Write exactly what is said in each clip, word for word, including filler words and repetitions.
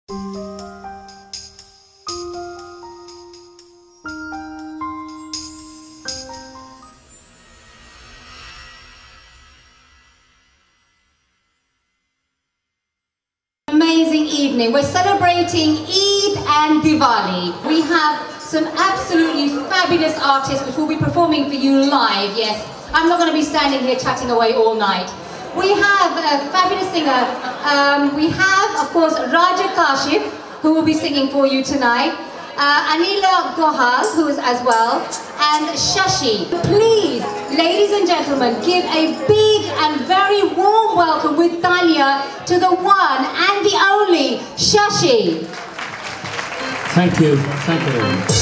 Amazing evening. We're celebrating Eid and Diwali. We have some absolutely fabulous artists which will be performing for you live. Yes, I'm not going to be standing here chatting away all night. We have a fabulous singer. Um, we have, of course, Raja Kashif, who will be singing for you tonight. Uh, Anila Gohal, who is as well, and Shashi. Please, ladies and gentlemen, give a big and very warm welcome with Talia to the one and the only Shashi. Thank you. Thank you very much.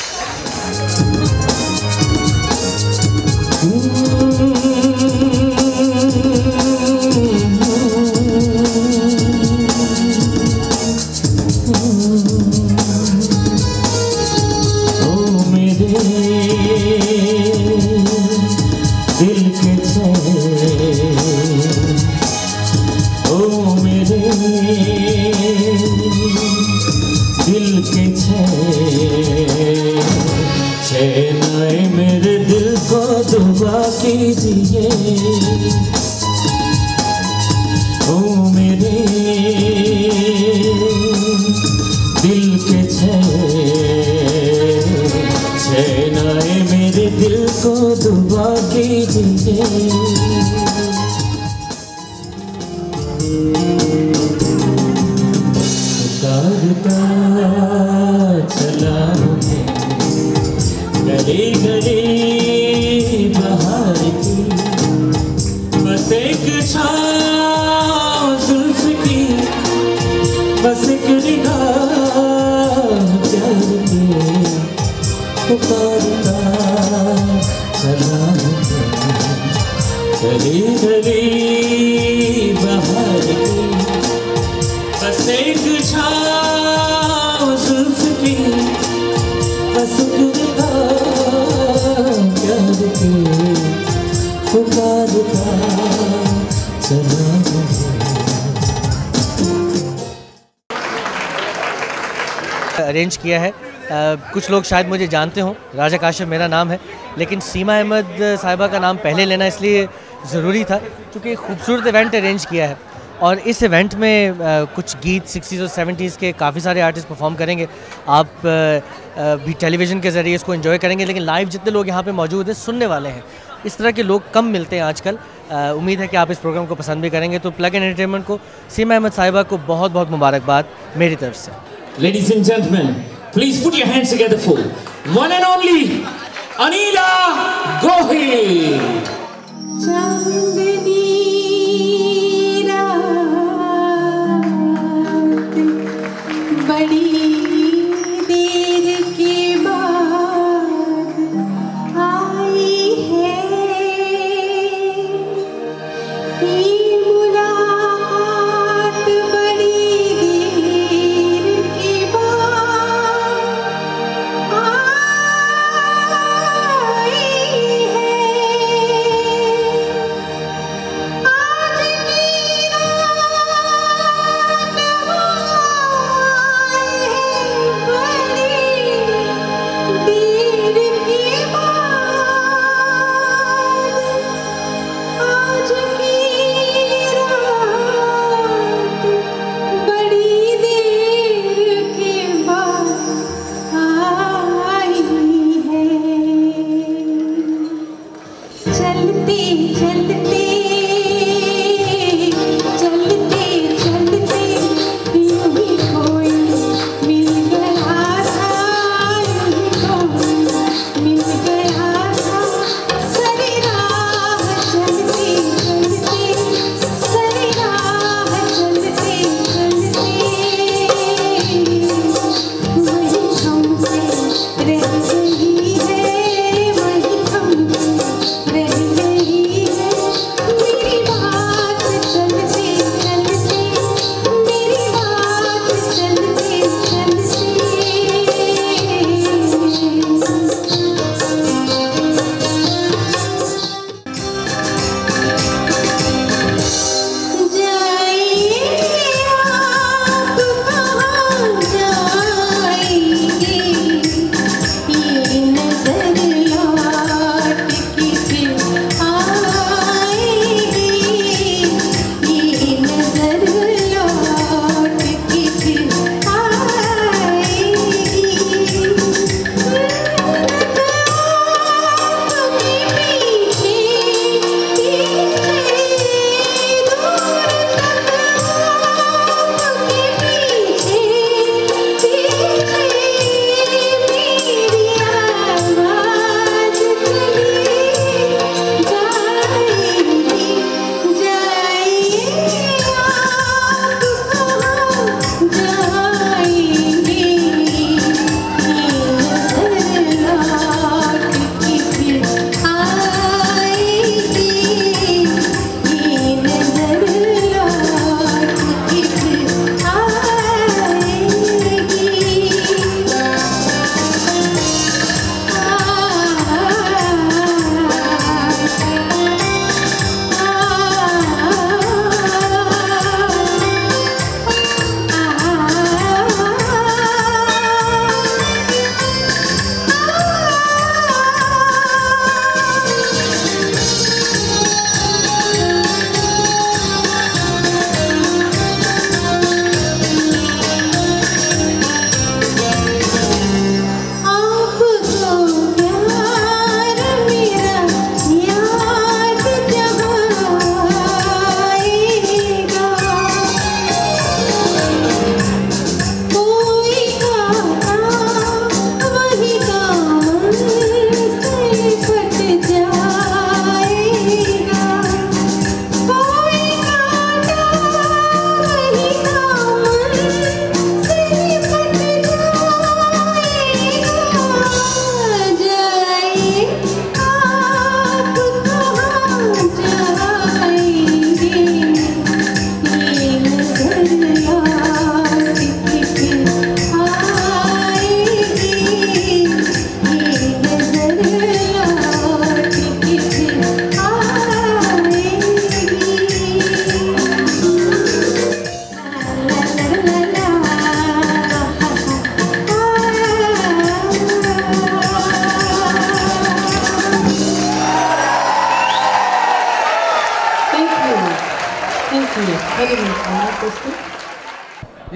मेरे दिल को दुआ कीजिए, ओ मेरे दिल के चैन आए मेरे दिल को दुआ कीजिए। पुकारता चला गली गली बहार की, बस एक छाँव जुल्फ की, बस एक निगाह प्यार की। पुकारता चला गली गली बहार की, बस एक छाँव जुल्फ की, बस एक अरेंज किया है। आ, कुछ लोग शायद मुझे जानते हों, राजा काशिफ मेरा नाम है, लेकिन सीमा अहमद साहिबा का नाम पहले लेना इसलिए ज़रूरी था क्योंकि खूबसूरत इवेंट अरेंज किया है और इस इवेंट में आ, कुछ गीत सिक्सटीज़ और सेवेंटीज़ के काफ़ी सारे आर्टिस्ट परफॉर्म करेंगे। आप आ, आ, भी टेलीविज़न के ज़रिए इसको एंजॉय करेंगे, लेकिन लाइव जितने लोग यहाँ पे मौजूद हैं सुनने वाले हैं। इस तरह के लोग कम मिलते हैं आजकल। उम्मीद है कि आप इस प्रोग्राम को पसंद भी करेंगे। तो प्लग इन एंटरटेनमेंट को, सीमा अहमद साहिबा को बहुत बहुत मुबारकबाद मेरी तरफ से। Ladies and gentlemen, please put your hands together for one and only Anila Gohil. I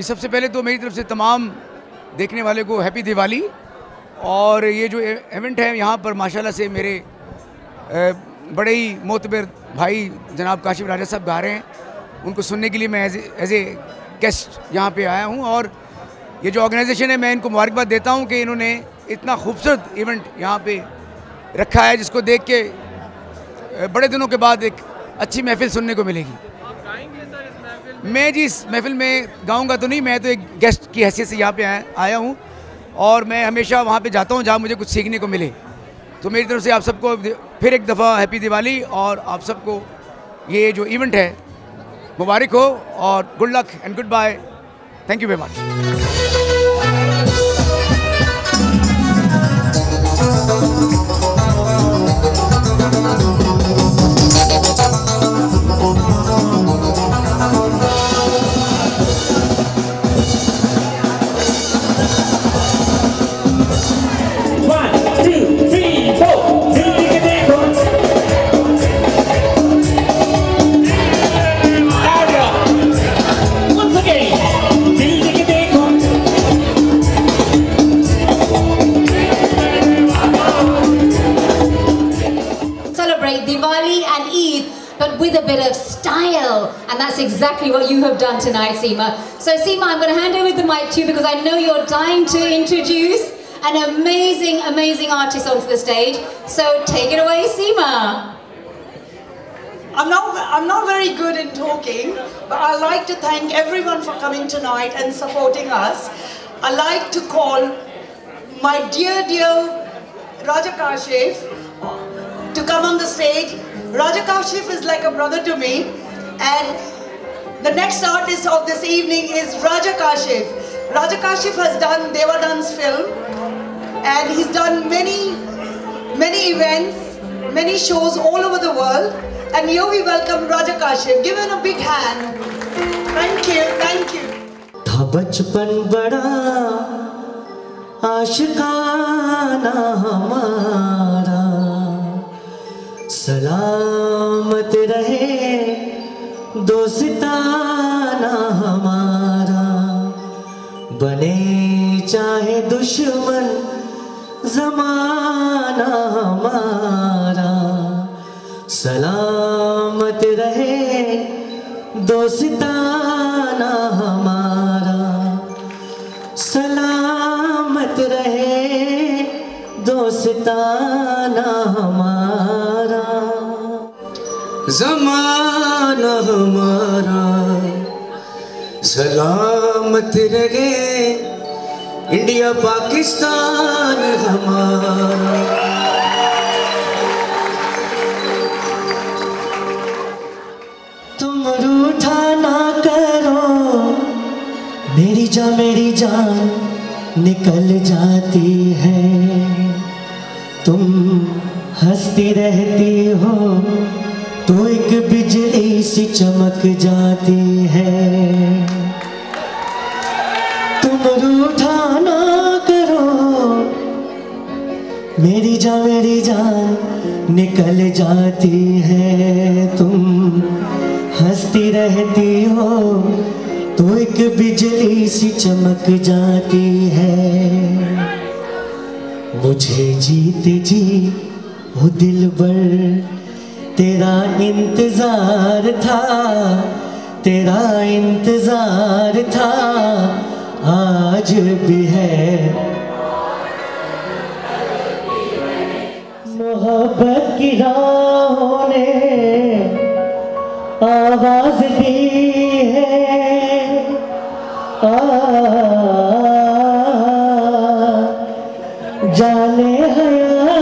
जी सबसे पहले तो मेरी तरफ से तमाम देखने वाले को हैप्पी दिवाली। और ये जो इवेंट है यहाँ पर माशाल्लाह से मेरे बड़े ही मोतबर भाई जनाब काशिफ राजा साहब गा रहे हैं, उनको सुनने के लिए मैं एज एज ए गेस्ट यहाँ पे आया हूँ। और ये जो ऑर्गेनाइजेशन है मैं इनको मुबारकबाद देता हूँ कि इन्होंने इतना खूबसूरत इवेंट यहाँ पे रखा है, जिसको देख के बड़े दिनों के बाद एक अच्छी महफिल सुनने को मिलेगी। मैं जी इस महफिल में गाऊंगा तो नहीं, मैं तो एक गेस्ट की हैसियत से यहाँ पे आया आया हूँ और मैं हमेशा वहाँ पे जाता हूँ जहाँ मुझे कुछ सीखने को मिले। तो मेरी तरफ से आप सबको फिर एक दफ़ा हैप्पी दिवाली और आप सबको ये जो इवेंट है मुबारक हो और good luck and goodbye. Thank you very much. Diwali and Eid, but with a bit of style, and that's exactly what you have done tonight, Seema. So Seema, I'm going to hand over the mic to you because I know you're dying to introduce an amazing, amazing artist onto the stage. So take it away, Seema. I'm not, I'm not very good in talking, but I'd like to thank everyone for coming tonight and supporting us. I'd like to call my dear, dear Raja Kashif to come on the stage. Raja Kashif is like a brother to me, and the next artist of this evening is Raja Kashif. Raja Kashif has done Devadan's film, and he's done many, many events, many shows all over the world, and here we welcome Raja Kashif. Give him a big hand. Thank you, thank you. था बचपन बड़ा आशिकाना हमारा, सलामत रहे दोस्ताना हमारा, बने चाहे दुश्मन ज़माना हमारा, सलामत रहे दोस्ताना हमारा, सलामत रहे दोस्ताना हमारा, ज़माना हमारा सलामत रहे, इंडिया पाकिस्तान हमारा। तुम रूठा ना करो, मेरी जान मेरी जान निकल जाती है, तुम हंसती रहती हो तो एक बिजली सी चमक जाती है। तुम रूठा ना करो, मेरी जान मेरी जान निकल जाती है, तुम हंसती रहती हो तो एक बिजली सी चमक जाती है। मुझे जीते जी वो दिलबर तेरा इंतजार था, तेरा इंतजार था, आज भी है। मोहब्बत की राहों ने आवाज दी है, आ जाने हया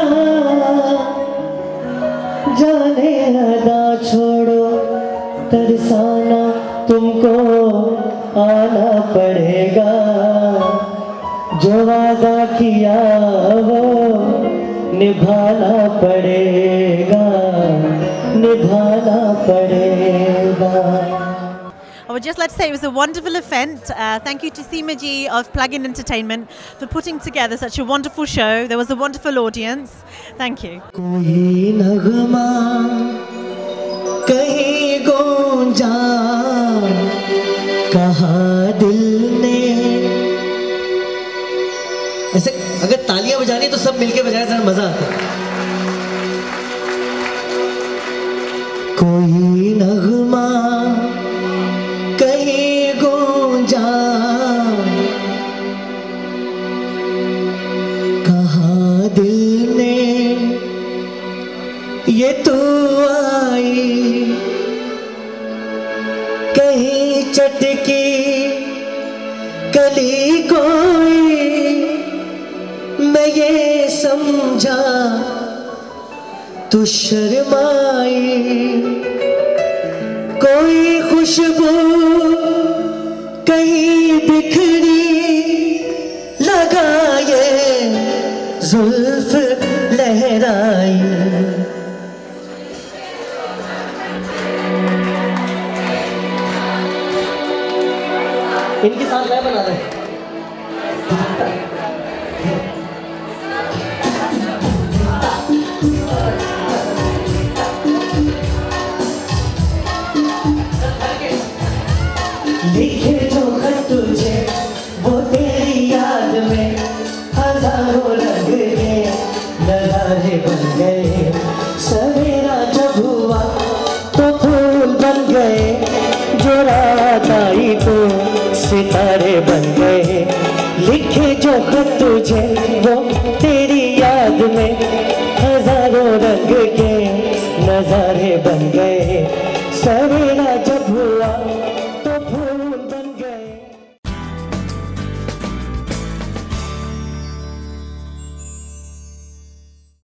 जाने अदा छोड़ो, तरसाना तुमको आना पड़ेगा, जो वादा किया वो निभाना पड़ेगा, निभाना पड़ेगा। I would just like to say it was a wonderful event. Uh, thank you to Seema Ji of Plug-in Entertainment for putting together such a wonderful show. There was a wonderful audience. Thank you. कोई नगमा कहीं गूंजा, कहाँ दिल ऐसे अगर तालियां बजानी तो सब मिलके बजाए, जरा मजा आता है। कोई नगमा कहीं गूंजा, कहा दिल ने ये तू आई, कहीं चटकी कली कोई मैं ये समझा तू शर्माई, कोई खुशबू कहीं बिखरी लगा ये जुल्फ लहराई। इनके साथ मैं बना रहे लिखे जो खत तुझे वो तेरी याद में हजारों रंग के नजारे बन गए, सवेरा जब हुआ तो फूल बन गए, जो रात आई तो सितारे बन गए। लिखे जो खत तुझे वो तेरी याद में हजारों रंग के नजारे बन गए, सवेरा